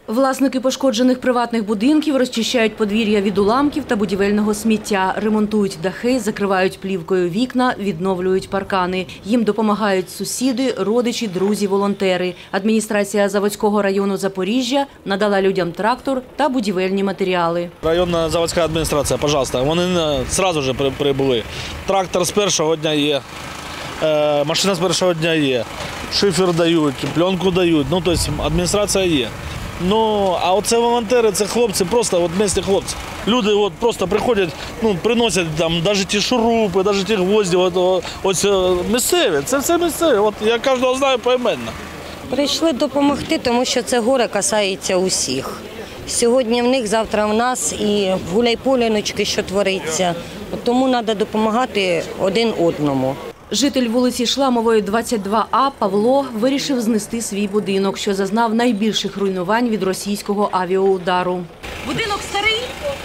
Власники пошкоджених приватних будинків розчищають подвір'я від уламків та будівельного сміття, ремонтують дахи, закривають плівкою вікна, відновлюють паркани. Їм допомагають сусіди, родичі, друзі, волонтери. Адміністрація Заводського району Запоріжжя надала людям трактор та будівельні матеріали. Районна заводська адміністрація, пожалуйста, вони одразу ж прибули. Трактор з першого дня є, машина з першого дня є, шифер дають, пленку дають, тобто адміністрація є. А оце волонтери, це хлопці, просто місті хлопці. Люди просто приходять, приносять навіть ті шурупи, навіть ті гвозді, ось місцеві, це все місцеві, я кожного знаю поіменно. Прийшли допомогти, тому що це горе касається усіх. Сьогодні в них, завтра в нас і в Гуляйполі що твориться, тому треба допомагати один одному. Житель вулиці Шламової, 22А, Павло вирішив знести свій будинок, що зазнав найбільших руйнувань від російського авіаудару. Будинок старий?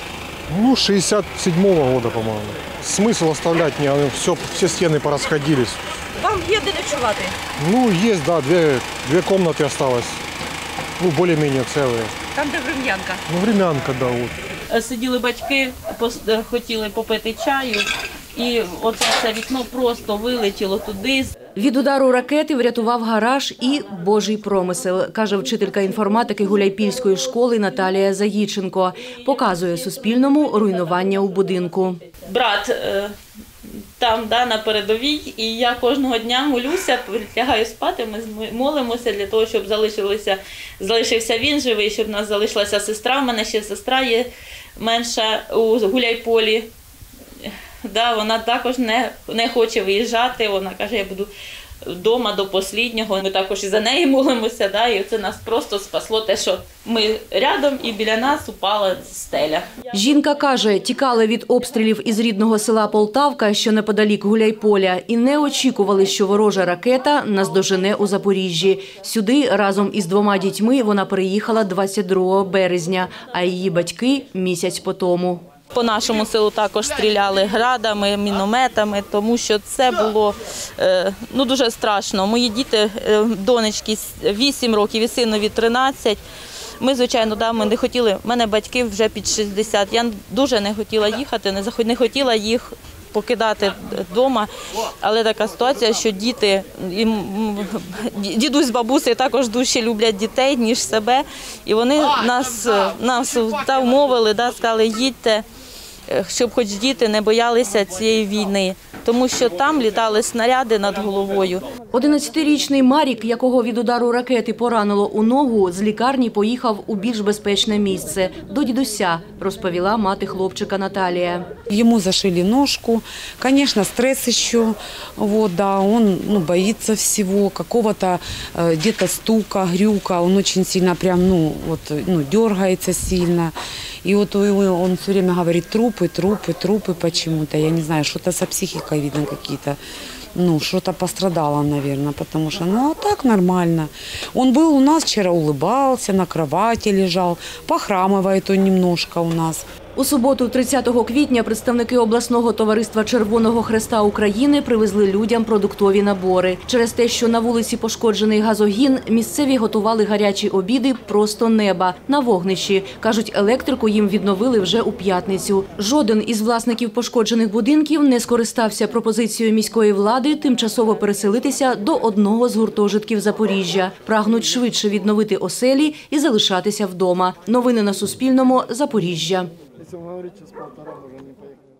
67-го року, по-моєму. Смисл оставлять не, всі стіни порозходились. Вам є де ночувати? Є, да, дві кімнати залишилось, більш-менш цілі. Там, де врем'янка? Врем'янка, да. Сиділи батьки, хотіли попити чаю. І оце все вікно просто вилетіло туди. Від удару ракети врятував гараж і Божий промисел, каже вчителька інформатики Гуляйпільської школи Наталія Заїченко. Показує Суспільному руйнування у будинку. Брат там на передовій, і я кожного дня молюся, лягаю спати, ми молимося для того, щоб залишився він живий, щоб в нас залишилася сестра. У мене ще сестра є менша у Гуляйполі. Вона також не хоче виїжджати, вона каже, я буду вдома до останнього. Ми також і за неї молимося, і це нас просто спасло те, що ми рядом і біля нас упала стеля. Жінка каже, тікали від обстрілів із рідного села Полтавка, що неподалік Гуляйполя, і не очікували, що ворожа ракета наздожене у Запоріжжі. Сюди разом із 2 дітьми вона переїхала 22 березня, а її батьки – місяць по тому. По нашому селу також стріляли градами, мінометами, тому що це було дуже страшно. Мої діти, донечки 8 років і синові 13. Ми, звичайно, ми не хотіли, в мене батьки вже під 60. Я дуже не хотіла їхати, не хотіла їх покидати вдома, але така ситуація, що діти, дідусь з бабусею також дужче люблять дітей, ніж себе, і вони нас вмовили, сказали, їдьте, щоб хоч діти не боялися цієї війни, тому що там літали снаряди над головою. 11-річний Марік, якого від удару ракети поранило у ногу, з лікарні поїхав у більш безпечне місце – до дідуся, розповіла мати хлопчика Наталія. Йому зашили ножку, звісно, стрес ще, він боїться всього, какого-то где-то стука, грюка, він дуже сильно дергається сильно. И он все время говорит, трупы почему-то. Я не знаю, что-то со психикой видно какие-то. Что-то пострадало, наверное, потому что, а так нормально. Он был у нас вчера, улыбался, на кровати лежал, похрамывает он немножко у нас. У суботу, 30 квітня, представники обласного товариства Червоного Хреста України привезли людям продуктові набори. Через те, що на вулиці пошкоджений газогін, місцеві готували гарячі обіди просто неба на вогнищі. Кажуть, електрику їм відновили вже у п'ятницю. Жоден із власників пошкоджених будинків не скористався пропозицією міської влади тимчасово переселитися до одного з гуртожитків Запоріжжя. Прагнуть швидше відновити оселі і залишатися вдома. Новини на Суспільному. Запоріжжя. Если вы говорите, с 1,5 уже не поехали.